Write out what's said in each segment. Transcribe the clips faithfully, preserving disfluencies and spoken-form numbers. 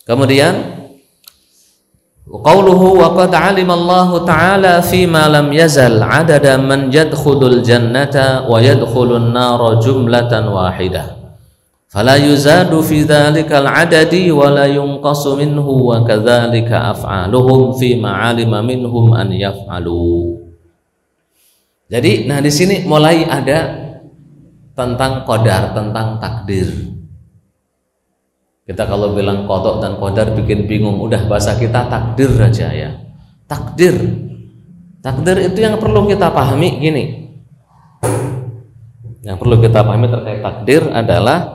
Kemudian qauluhu wa qad 'alima Allahu ta'ala fi ma lam yazal 'adada man yadkhulul jannata wa yadkhulun nara jumlatan wahidah fala yuzadu fi dhalikal 'adadi wa la yunqasu minhu wa kadzalika af'aluhum fi ma 'alima minhum an yaf'alu. Jadi nah di sini mulai ada tentang qadar, tentang takdir. Kita kalau bilang qada dan qadar bikin bingung, udah bahasa kita takdir aja ya. Takdir. Takdir itu yang perlu kita pahami gini. Yang perlu kita pahami terkait takdir adalah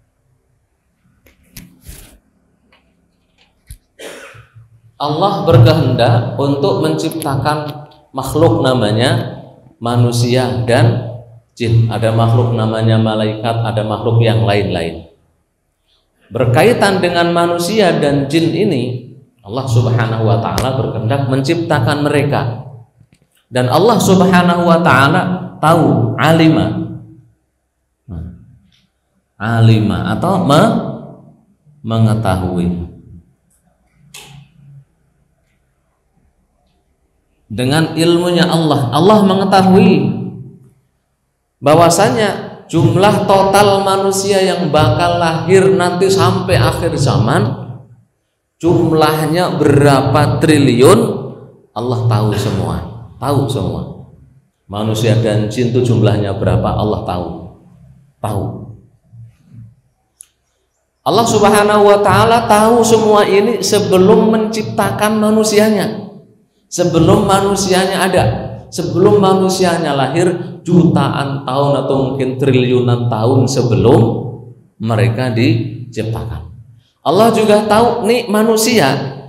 Allah berkehendak untuk menciptakan makhluk namanya manusia dan jin. Ada makhluk namanya malaikat, ada makhluk yang lain-lain. Berkaitan dengan manusia dan jin ini, Allah Subhanahu wa ta'ala berkehendak menciptakan mereka. Dan Allah Subhanahu wa ta'ala tahu, alima alima atau me, mengetahui. Dengan ilmunya Allah, Allah mengetahui bahwasanya jumlah total manusia yang bakal lahir nanti sampai akhir zaman, jumlahnya berapa triliun, Allah tahu semua. Tahu semua. Manusia dan jin itu jumlahnya berapa, Allah tahu. Tahu. Allah Subhanahu wa ta'ala tahu semua ini sebelum menciptakan manusianya. Sebelum manusianya ada, sebelum manusianya lahir, jutaan tahun atau mungkin triliunan tahun sebelum mereka diciptakan. Allah juga tahu nih manusia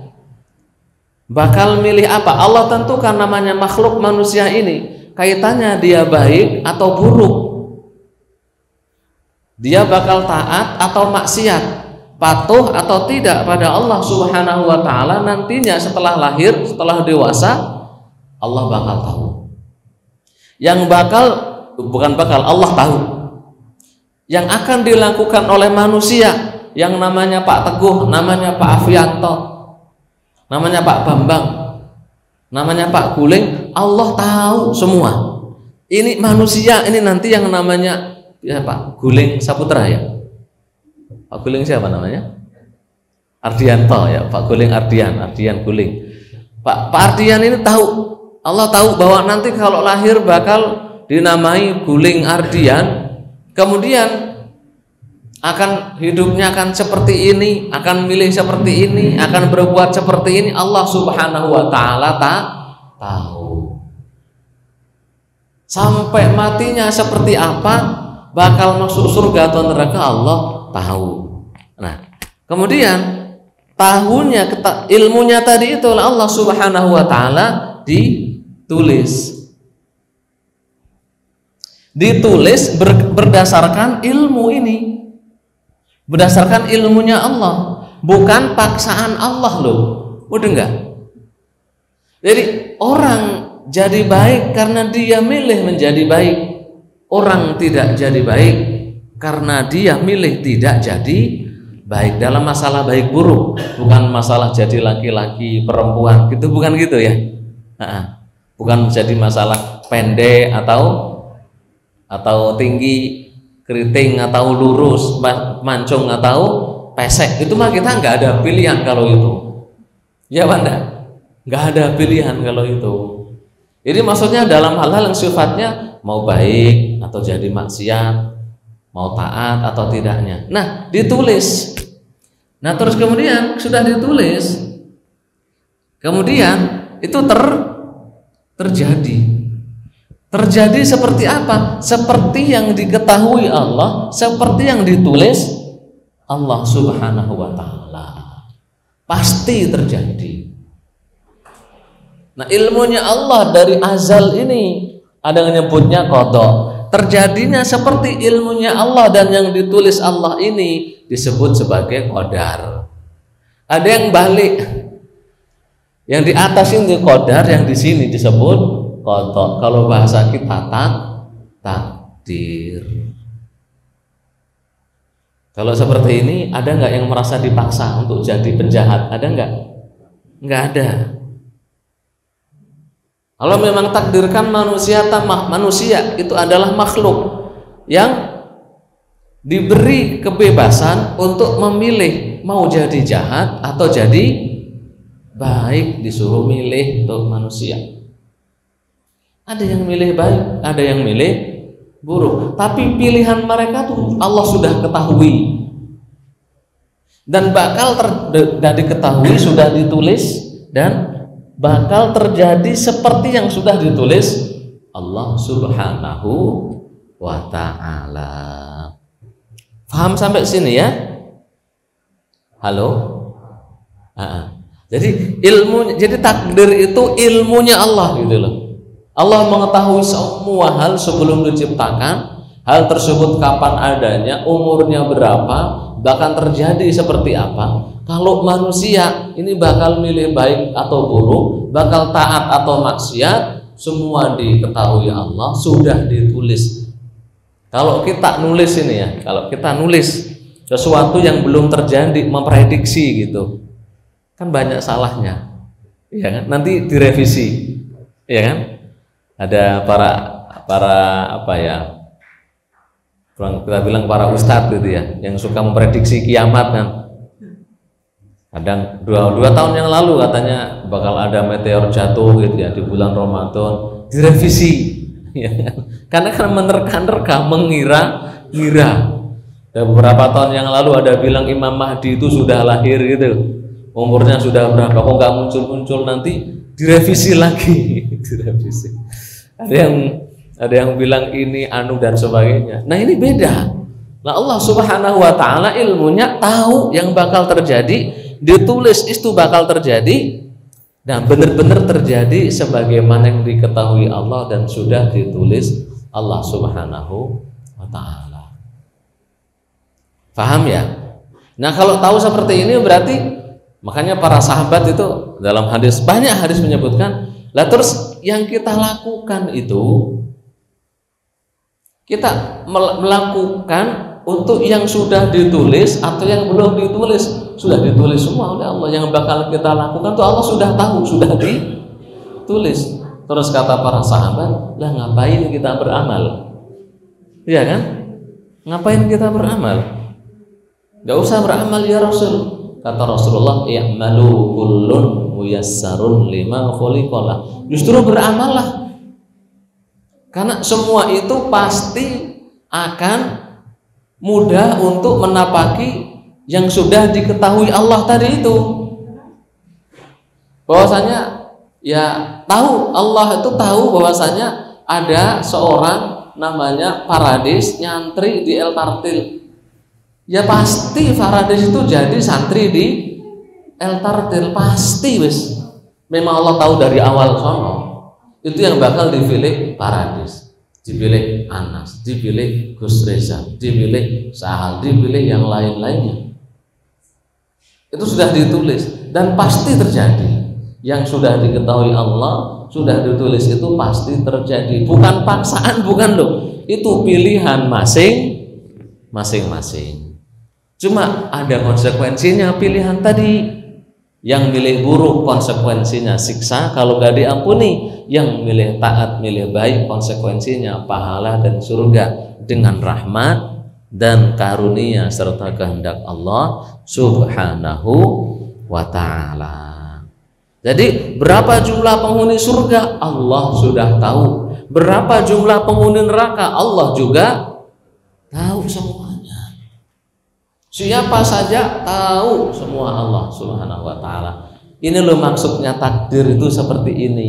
bakal milih apa. Allah tentukan namanya makhluk manusia ini, kaitannya dia baik atau buruk, dia bakal taat atau maksiat, patuh atau tidak pada Allah Subhanahu wa ta'ala. Nantinya setelah lahir, setelah dewasa, Allah bakal tahu. Yang bakal, bukan bakal, Allah tahu yang akan dilakukan oleh manusia, yang namanya Pak Teguh, namanya Pak Afianto, namanya Pak Bambang, namanya Pak Guling, Allah tahu semua. Ini manusia, ini nanti yang namanya ya Pak Guling Saputra ya, Pak Guling siapa namanya? Ardianto ya, Pak Guling Ardian, Ardian Guling. Pak, Pak Ardian ini tahu, Allah tahu bahwa nanti kalau lahir bakal dinamai Guling Ardian, kemudian akan hidupnya akan seperti ini, akan milih seperti ini, akan berbuat seperti ini. Allah Subhanahu wa ta'ala tak tahu. Sampai matinya seperti apa, bakal masuk surga atau neraka, Allah tahu. Nah, kemudian tahunya, ilmunya tadi itu Allah Subhanahu wa ta'ala ditulis. Ditulis ber, berdasarkan ilmu ini. Berdasarkan ilmunya Allah, bukan paksaan Allah loh. Udah enggak? Jadi orang jadi baik karena dia milih menjadi baik. Orang tidak jadi baik karena dia milih tidak jadi baik. Dalam masalah baik buruk, bukan masalah jadi laki-laki perempuan gitu, bukan gitu ya. Bukan jadi masalah pendek atau atau tinggi, keriting atau lurus, mancung atau pesek. Itu mah kita nggak ada pilihan kalau itu. Ya Banda, nggak ada pilihan kalau itu. Jadi maksudnya dalam hal-hal yang sifatnya mau baik atau jadi maksiat, mau taat atau tidaknya. Nah, ditulis. Nah, terus kemudian sudah ditulis, kemudian itu ter terjadi. Terjadi seperti apa? Seperti yang diketahui Allah, seperti yang ditulis Allah Subhanahu wa ta'ala. Pasti terjadi. Nah, ilmunya Allah dari azal ini, ada yang menyebutnya qada. Terjadinya seperti ilmunya Allah dan yang ditulis Allah ini disebut sebagai qadar. Ada yang balik. Yang di atas ini qadar, yang di sini disebut qada. Kalau bahasa kita tak takdir. Kalau seperti ini, ada nggak yang merasa dipaksa untuk jadi penjahat? Ada nggak? Nggak ada. Kalau memang takdirkan manusia tamak, manusia itu adalah makhluk yang diberi kebebasan untuk memilih mau jadi jahat atau jadi baik, disuruh milih untuk manusia. Ada yang milih baik, ada yang milih buruk, tapi pilihan mereka tuh Allah sudah ketahui dan bakal ter, dan diketahui, sudah ditulis dan bakal terjadi seperti yang sudah ditulis Allah Subhanahu wa ta'ala. Paham sampai sini ya? Halo? Aa. Jadi ilmu, jadi takdir itu ilmunya Allah gitu loh. Allah mengetahui semua hal sebelum diciptakan. Hal tersebut kapan adanya, umurnya berapa, bahkan terjadi seperti apa. Kalau manusia ini bakal milih baik atau buruk, bakal taat atau maksiat, semua diketahui Allah, sudah ditulis. Kalau kita nulis ini ya, kalau kita nulis sesuatu yang belum terjadi, memprediksi gitu, kan banyak salahnya, ya kan? Nanti direvisi, ya kan? Ada para para apa ya, kita bilang para ustadz gitu ya, yang suka memprediksi kiamat kan. Kadang dua, dua tahun yang lalu katanya bakal ada meteor jatuh gitu ya di bulan Ramadan, direvisi, ya kan? Karena kan menerka-nerka, mengira-ngira. Dan beberapa tahun yang lalu ada bilang Imam Mahdi itu sudah lahir gitu, umurnya sudah berapa, kok nggak muncul-muncul, nanti direvisi lagi, direvisi. Ada yang ada yang bilang ini anu dan sebagainya. Nah ini beda. Nah Allah Subhanahu wa ta'ala ilmunya tahu yang bakal terjadi, ditulis itu bakal terjadi dan benar-benar terjadi sebagaimana yang diketahui Allah dan sudah ditulis Allah Subhanahu wa ta'ala. Paham ya? Nah kalau tahu seperti ini berarti, makanya para sahabat itu dalam hadis, banyak hadis menyebutkan, lah terus yang kita lakukan itu, kita melakukan untuk yang sudah ditulis atau yang belum ditulis. Sudah ditulis semua oleh Allah. Yang bakal kita lakukan itu Allah sudah tahu, sudah ditulis. Terus kata para sahabat, lah ngapain kita beramal? Iya kan? Ngapain kita beramal? Gak usah beramal ya Rasul. Kata Rasulullah, i'malu kullun muyassarun lima khuliqalah. Justru beramallah. Karena semua itu pasti akan mudah untuk menapaki yang sudah diketahui Allah tadi itu. Bahwasanya ya tahu, Allah itu tahu bahwasanya ada seorang namanya Paradis nyantri di El Tartil. Ya pasti Paradis itu jadi santri di El Tartil, pasti wis. Memang Allah tahu dari awal sono. Itu yang bakal dipilih Paradis, dipilih Anas, dipilih Gus Reza, dipilih Sahal, dipilih yang lain-lainnya. Itu sudah ditulis dan pasti terjadi. Yang sudah diketahui Allah, sudah ditulis, itu pasti terjadi. Bukan paksaan, bukan loh. Itu pilihan masing masing-masing. Cuma ada konsekuensinya pilihan tadi. Yang milih buruk konsekuensinya siksa kalau gak diampuni. Yang milih taat, milih baik konsekuensinya pahala dan surga dengan rahmat dan karunia serta kehendak Allah Subhanahu wa ta'ala. Jadi berapa jumlah penghuni surga Allah sudah tahu. Berapa jumlah penghuni neraka Allah juga tahu semuanya. Siapa saja tahu semua Allah Subhanahu wa ta'ala. Ini loh maksudnya takdir itu seperti ini.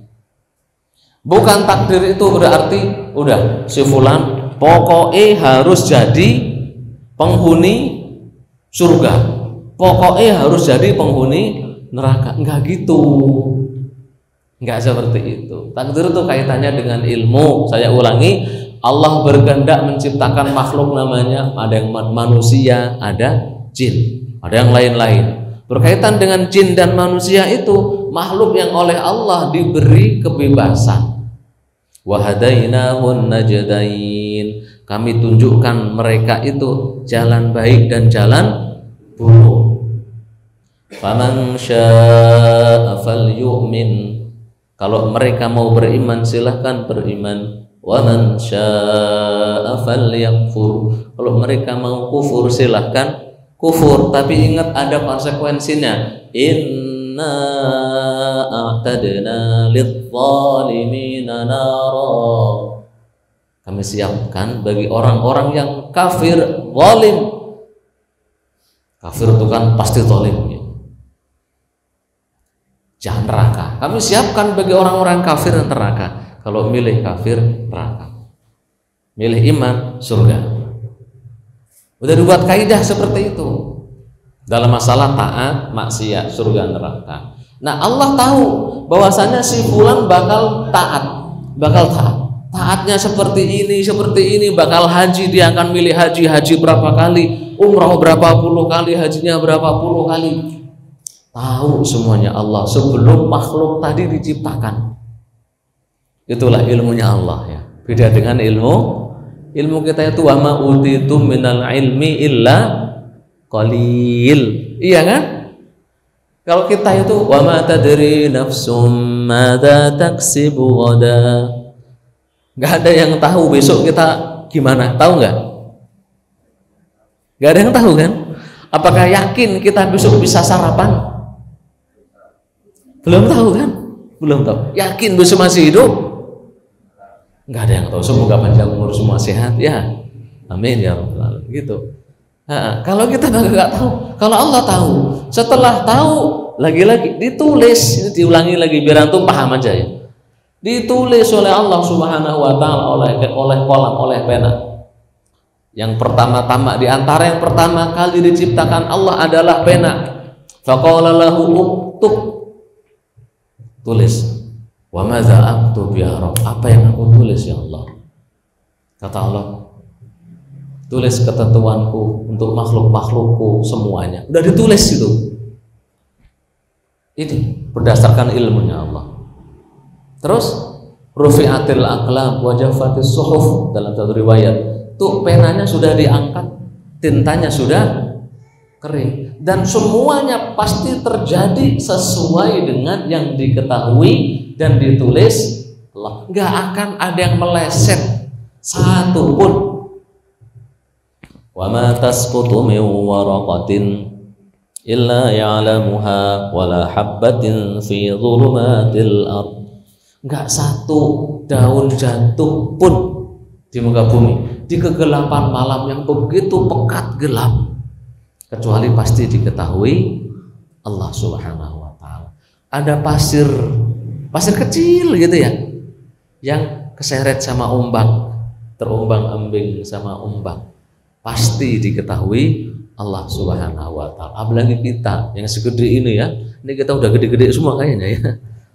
Bukan takdir itu berarti udah si fulan pokoknya harus jadi penghuni surga, pokoknya harus jadi penghuni neraka. Enggak gitu, enggak seperti itu. Takdir itu kaitannya dengan ilmu. Saya ulangi, Allah berkehendak menciptakan makhluk namanya, ada yang manusia, ada jin, ada yang lain-lain. Berkaitan dengan jin dan manusia itu makhluk yang oleh Allah diberi kebebasan. Wa hadainahun najdain. Kami tunjukkan mereka itu jalan baik dan jalan buruk. Faman syaa'a falyu'min. Kalau mereka mau beriman silahkan beriman. Wa man syaa'a falyakfur. Kalau mereka mau kufur silahkan kufur. Tapi ingat ada konsekuensinya. Inna a'tadna lidh-dhalimina nara. Kami siapkan bagi orang-orang yang kafir, zalim. Kafir itu kan pasti zalim ya. Jangan neraka. Kami siapkan bagi orang-orang kafir neraka. Kalau milih kafir, neraka. Milih iman, surga. Udah dibuat kaidah seperti itu. Dalam masalah taat, maksiat, surga, neraka. Nah, Allah tahu bahwasanya si fulan bakal taat, bakal taat. Taatnya seperti ini, seperti ini, bakal haji, dia akan milih haji, haji berapa kali, umrah berapa puluh kali, hajinya berapa puluh kali. Tahu semuanya Allah sebelum makhluk tadi diciptakan. Itulah ilmunya Allah ya. Beda dengan ilmu ilmu kita itu wa ma utitum minal ilmi illa qalil. Iya kan? Kalau kita itu wa ma tadri nafsum madza taksibu ghada. Enggak ada yang tahu besok kita gimana, tahu enggak? Enggak ada yang tahu kan? Apakah yakin kita besok bisa sarapan? Belum tahu kan? Belum tahu. Yakin besok masih hidup? Enggak ada yang tahu. Semoga panjang umur, semua sehat ya. Amin ya rabbal alamin. Gitu. Nah, kalau kita nggak tahu, kalau Allah tahu, setelah tahu lagi-lagi ditulis, ini diulangi lagi biar antum paham aja ya. Ditulis oleh Allah Subhanahu wa taala oleh oleh kolam, oleh pena. Yang pertama-tama di antara yang pertama kali diciptakan Allah adalah pena. Faqala lahu uktub. Tulis. Wa madza aktub ya Rabb? Apa yang aku tulis ya Allah? Kata Allah, tulis ketentuanku untuk makhluk-makhlukku semuanya. Udah ditulis itu. Ini berdasarkan ilmunya Allah. Terus rufi'atil aqlam wa jaffatis suhuf, dalam satu riwayat tuh penanya sudah diangkat, tintanya sudah kering, dan semuanya pasti terjadi sesuai dengan yang diketahui dan ditulis Allah. Nggak akan ada yang meleset satu pun. Wa ma tasqutu min waraqatin illa ya'lamuha wa la habbatin fi dhulumatil ardh. Nggak satu daun jatuh pun di muka bumi di kegelapan malam yang begitu pekat gelap, kecuali pasti diketahui Allah Subhanahu wa taala. Ada pasir pasir kecil gitu ya yang keseret sama ombak, terombang-ambing sama ombak, pasti diketahui Allah Subhanahu wa taala. Apalagi kita yang segede ini ya, ini kita udah gede-gede semua kayaknya ya.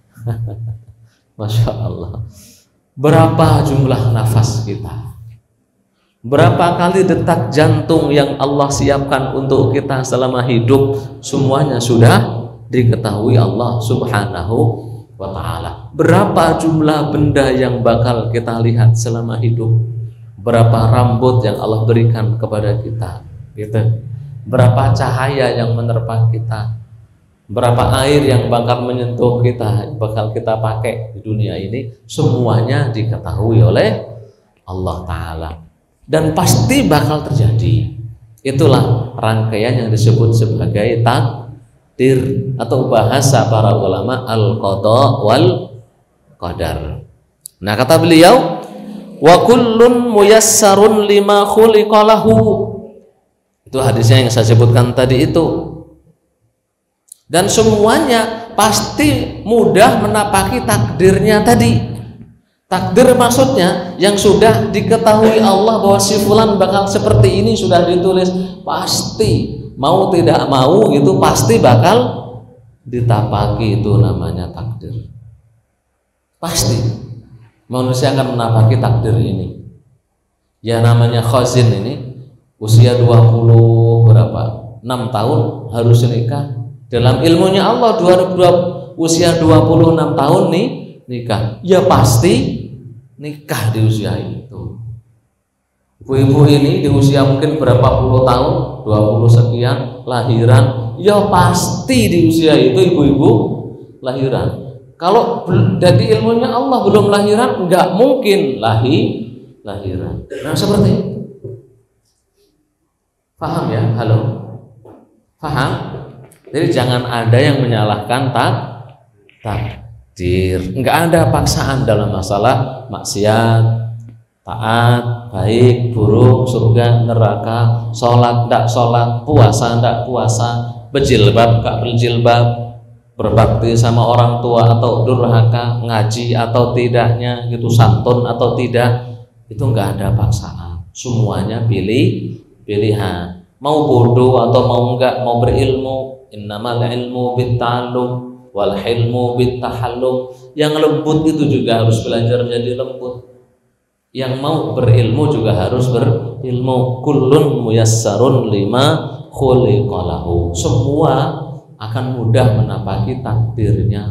Masya Allah. Berapa jumlah nafas kita? Berapa kali detak jantung yang Allah siapkan untuk kita selama hidup? Semuanya sudah diketahui Allah Subhanahu wa ta'ala. Berapa jumlah benda yang bakal kita lihat selama hidup? Berapa rambut yang Allah berikan kepada kita? Gitu. Berapa cahaya yang menerpa kita? Berapa air yang bakal menyentuh kita, bakal kita pakai di dunia ini, semuanya diketahui oleh Allah Ta'ala dan pasti bakal terjadi. Itulah rangkaian yang disebut sebagai takdir, atau bahasa para ulama al-qada wal qadar. Nah, kata beliau, wa kullun muyassarun lima khuliqa lahu. Itu hadisnya yang saya sebutkan tadi itu. Dan semuanya pasti mudah menapaki takdirnya tadi. Takdir maksudnya yang sudah diketahui Allah bahwa si fulan bakal seperti ini, sudah ditulis, pasti mau tidak mau itu pasti bakal ditapaki. Itu namanya takdir. Pasti manusia akan menapaki takdir ini. Ya namanya khazin ini usia dua puluh berapa? enam tahun harus nikah. Dalam ilmunya Allah dua ribu dua, usia dua puluh enam tahun nih nikah. Ya pasti nikah di usia itu. ibu-ibu ini di usia mungkin berapa puluh tahun, dua puluh sekian, lahiran, ya pasti di usia itu ibu-ibu lahiran. Kalau dari ilmunya Allah belum lahiran, nggak mungkin lahir lahiran. Nah seperti itu. Paham ya? Halo? Paham? Jadi jangan ada yang menyalahkan tak takdir. Nggak ada paksaan dalam masalah maksiat, taat, baik, buruk, surga, neraka, sholat, ndak sholat, puasa, ndak puasa, berjilbab, nggak berjilbab, berbakti sama orang tua atau durhaka, ngaji atau tidaknya, gitu, santun atau tidak, itu nggak ada paksaan. Semuanya pilih pilihan. Mau bodoh atau mau enggak, mau berilmu, innamal ilmu bitta'allum wal hilmu bittahallum. Yang lembut itu juga harus belajar jadi lembut. Yang mau berilmu juga harus berilmu. Kullun muyassarun lima khuliqalahu. Semua akan mudah menapaki takdirnya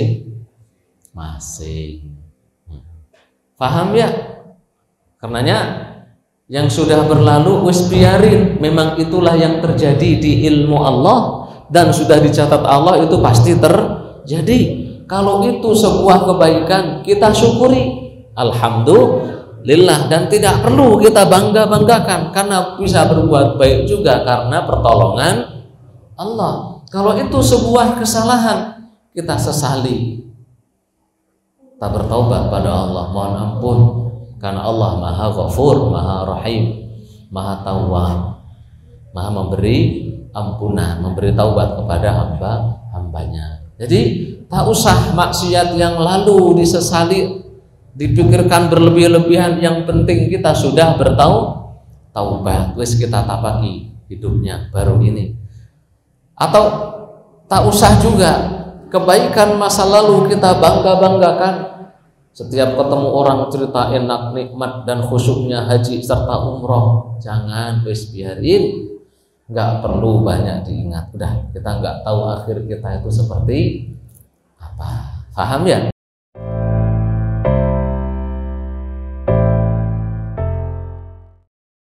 masing-masing. Paham ya? Karenanya yang sudah berlalu wis biarin, memang itulah yang terjadi di ilmu Allah dan sudah dicatat Allah itu pasti terjadi. Kalau itu sebuah kebaikan, kita syukuri, alhamdulillah, dan tidak perlu kita bangga-banggakan karena bisa berbuat baik juga karena pertolongan Allah. Kalau itu sebuah kesalahan, kita sesali, kita bertaubat pada Allah, mohon ampun. Karena Allah Maha Ghafur, Maha Rahim, Maha Tawwab, Maha memberi ampunan, memberi taubat kepada hamba-hambanya. Jadi tak usah maksiat yang lalu disesali, dipikirkan berlebih-lebihan. Yang penting kita sudah bertaubat, wis kita tapaki hidupnya baru ini. Atau tak usah juga kebaikan masa lalu kita bangga-banggakan. Setiap ketemu orang cerita enak, nikmat dan khusyuknya haji serta umroh, jangan, wis biarin, nggak perlu banyak diingat. Udah, kita nggak tahu akhir kita itu seperti apa. Paham ya?